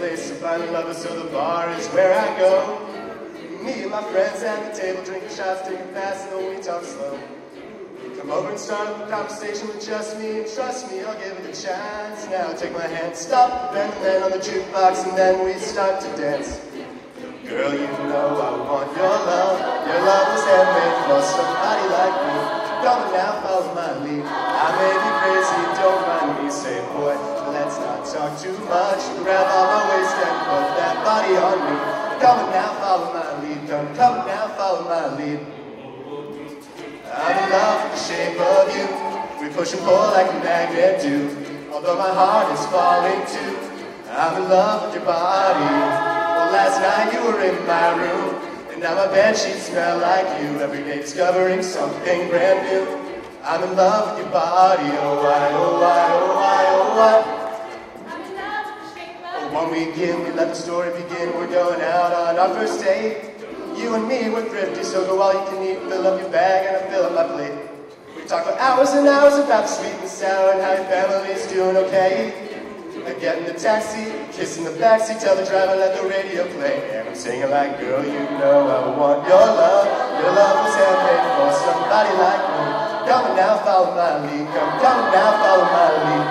place to find lovers, so the bar is where I go. Me and my friends at the table, drinking shots, taking fast, and we talk slow. Come over and start up a conversation with just me, and trust me, I'll give it a chance. Now take my hand, stop, and then on the jukebox, and then we start to dance. Girl, you know I want your love. Your love was handmade for somebody like me. Come on now, follow my lead. I may be crazy, don't mind me. Say, boy, let's not talk too much. Grab on my waist and put that body on me. Come on now, follow my lead. Come on now, follow my lead. I'm in love with the shape of you. We push and pull like a magnet do. Although my heart is falling too. I'm in love with your body. Last night you were in my room, and now my bedsheets smell like you. Every day discovering something brand new. I'm in love with your body, oh why, oh why, oh why, oh why. I'm in love with the shape of you. One weekend we let the story begin. We're going out on our first date. You and me, we're thrifty, so go all you can eat. Fill up your bag and I fill up my plate. We talk for hours and hours about the sweet and sour and how your family's doing okay. I get in the taxi, kiss in the backseat, tell the driver let the radio play. And I'm singing like, girl, you know I want your love. Your love was handmade for somebody like me. Come on now, follow my lead. Come on now, follow my lead.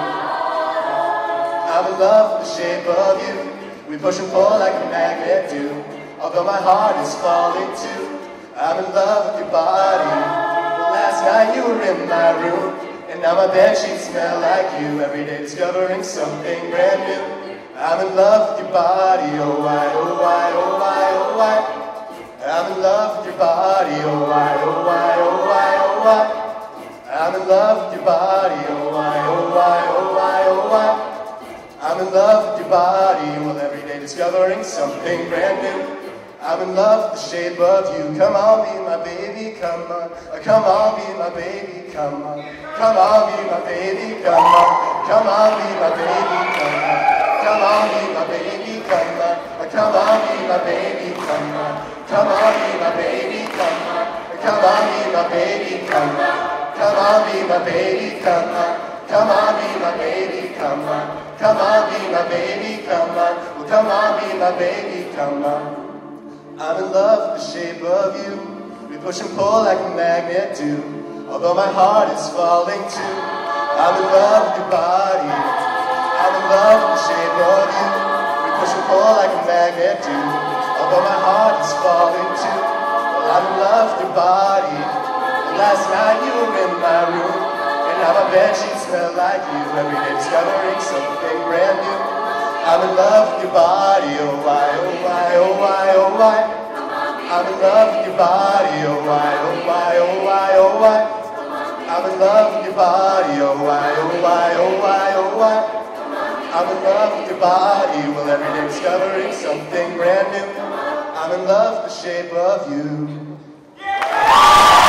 I'm in love with the shape of you. We push and pull like a magnet do. Although my heart is falling too. I'm in love with your body. Well, last night you were in my room, and now my bedsheets smell like you. Every day discovering something brand new. I'm in love with your body, oh why, oh why, oh why, oh why. I'm in love with your body, oh why, oh why, oh why, oh why. I'm in love with your body, oh why, oh why, oh why, oh why. I'm in love with your body, well every day discovering something brand new. I'm in love with the shape of you. Come on, be my baby, come on. Come on, be my baby, come on. Come on, be my baby, come on. Come on, be my baby, come on. Come on, be my baby, come on. Come on, be my baby, come on. Come on, be my baby, come on. Come on, be my baby, come on. Come on, be my baby, come on. Come on, be my baby, come on. Come on, be my baby, come on. Well, come on, be my baby, come on. I'm in love with the shape of you. We push and pull like a magnet do. Although my heart is falling too. I'm in love with your body. I'm in love with the shape of you. We push and pull like a magnet do. Although my heart is falling too. Well, I'm in love with your body. And last night you were in my room, and now my bedsheets smell like you. Every day discovering something brand new. I'm in love with your body, oh why, oh why, oh why, oh why. I'm in love with your body, oh why, oh why, oh why, oh why. I'm in love with your body, oh why, oh why, oh why, oh why. I'm in love with your body, well every day discovering something brand new. I'm in love with the shape of you.